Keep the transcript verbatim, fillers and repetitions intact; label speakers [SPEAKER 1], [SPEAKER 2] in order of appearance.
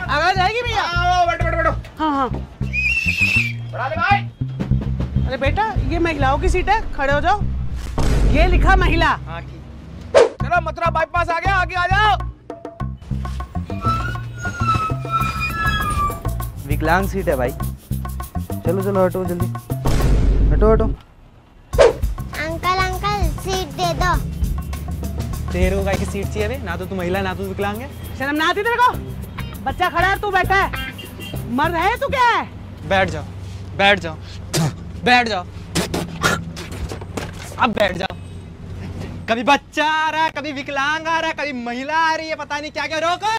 [SPEAKER 1] आगे जाएगी भैया?
[SPEAKER 2] आओ बैठो बैठो बैठो।
[SPEAKER 1] हाँ हाँ।
[SPEAKER 2] बढ़ा दे भाई।
[SPEAKER 1] अरे बेटा ये महिलाओं की सीट है, खड़े हो जाओ। ये लिखा महिला।
[SPEAKER 2] हाँ ठीक। चलो मथुरा बाईपास आ गया, आगे आ जाओ।
[SPEAKER 3] विकलांग सीट है भाई। चलो चलो हटो जल्दी, हटो हटो।
[SPEAKER 4] अंकल अंकल सीट दे दो।
[SPEAKER 5] तेरे को की सीट चाहिए बे? ना तो तू महिला ना तो विकलांग है।
[SPEAKER 1] शर्म ना आती तेरे को? बच्चा खड़ा है, तू बैठा है, मर रहे तू क्या है?
[SPEAKER 5] बैठ जाओ बैठ जाओ बैठ जाओ, अब बैठ जाओ। कभी बच्चा आ रहा है, कभी विकलांग आ रहा है, कभी महिला आ रही है, पता नहीं क्या क्या। रोको